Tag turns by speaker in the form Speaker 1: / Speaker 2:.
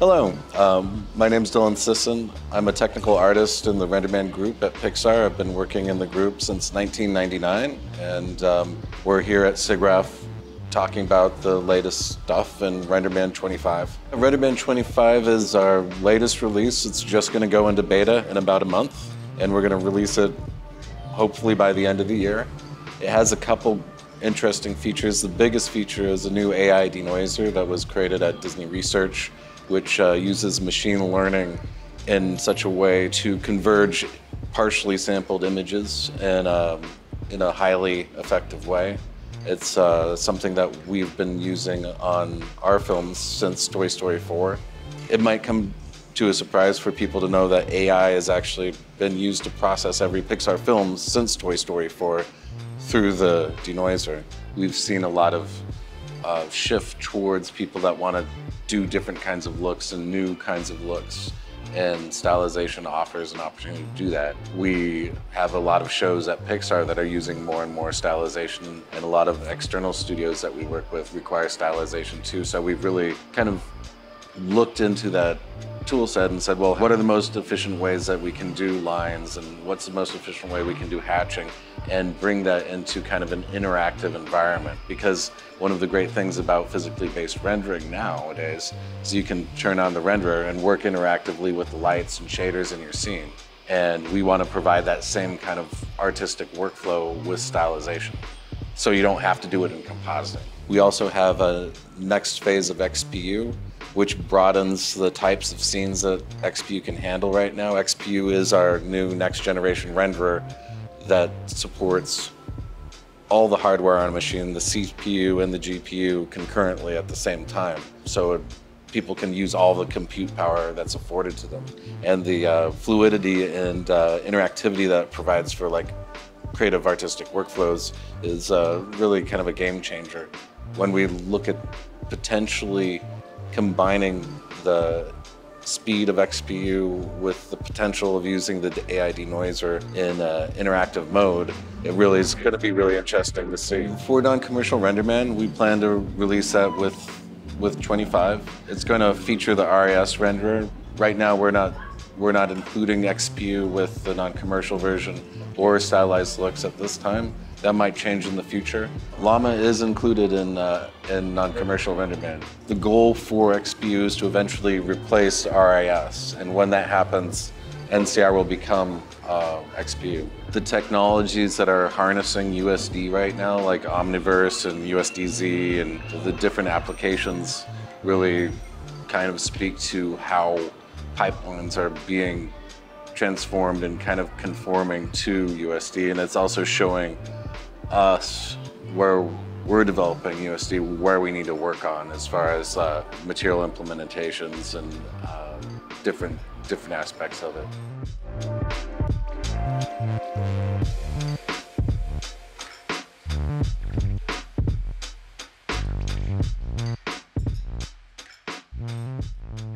Speaker 1: Hello, my name is Dylan Sisson. I'm a technical artist in the RenderMan group at Pixar. I've been working in the group since 1999, and we're here at SIGGRAPH talking about the latest stuff in RenderMan 25. RenderMan 25 is our latest release. It's just going to go into beta in about a month, and we're going to release it hopefully by the end of the year. It has a couple interesting features. The biggest feature is a new AI denoiser that was created at Disney Research, which uses machine learning in such a way to converge partially sampled images in a highly effective way. It's something that we've been using on our films since Toy Story 4. It might come to a surprise for people to know that AI has actually been used to process every Pixar film since Toy Story 4 through the denoiser. We've seen a lot of shift towards people that want to do different kinds of looks and new kinds of looks, and stylization offers an opportunity to do that. We have a lot of shows at Pixar that are using more and more stylization, and a lot of external studios that we work with require stylization too. So we've really kind of looked into that tool set and said, well, what are the most efficient ways that we can do lines, and what's the most efficient way we can do hatching, and bring that into kind of an interactive environment. Because one of the great things about physically based rendering nowadays is you can turn on the renderer and work interactively with the lights and shaders in your scene. And we want to provide that same kind of artistic workflow with stylization, so you don't have to do it in compositing. We also have a next phase of XPU, which broadens the types of scenes that XPU can handle right now. XPU is our new next generation renderer that supports all the hardware on a machine, the CPU and the GPU concurrently at the same time. So people can use all the compute power that's afforded to them. And the fluidity and interactivity that it provides for like creative artistic workflows is really kind of a game changer. When we look at potentially combining the speed of XPU with the potential of using the AI denoiser in interactive mode, it really is going to be really interesting to see. For non-commercial RenderMan, we plan to release that with 25. It's going to feature the RAS renderer. Right now, we're not including XPU with the non-commercial version or stylized looks at this time. That might change in the future. Llama is included in non-commercial RenderMan. The goal for XPU is to eventually replace RAS, and when that happens, NCR will become XPU. The technologies that are harnessing USD right now, like Omniverse and USDZ and the different applications, really kind of speak to how pipelines are being transformed and kind of conforming to USD, and it's also showing us where we're developing USD, where we need to work on as far as material implementations and different aspects of it.